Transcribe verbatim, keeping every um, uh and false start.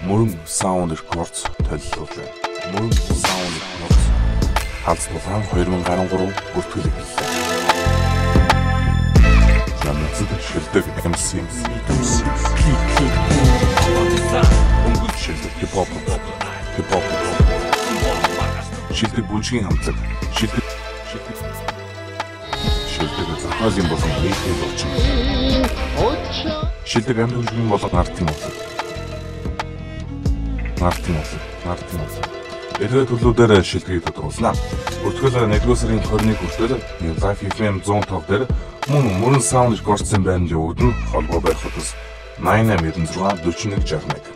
Мөрөн Sound Records төлөвлөж байна. Мөрөн Sound Records халдвархан two thousand thirteen бүртгэл эхэллээ. Намцад шилдэг эм си өнгөж шилдэг хип-хоп хип-хоп шилдэг бүлжгийн хамтлаг шилдэг шилдэг шилдэг зохиолын болон нийтийн орчин шилдэг амьд бүлжгийн болон артын хамтлаг артын хамтлаг артын хамтлаг эдгээр төлөвлөдөр шилдгийг тодорхойлно. Бүртгэл нэгдүгээр сарын twenty-нэг хүртэл Live эф эм one oh five дээр мөн Мөрөн Sound Records-ын байрны өвдөн холбоо барих утас nine eight nine six four one six one.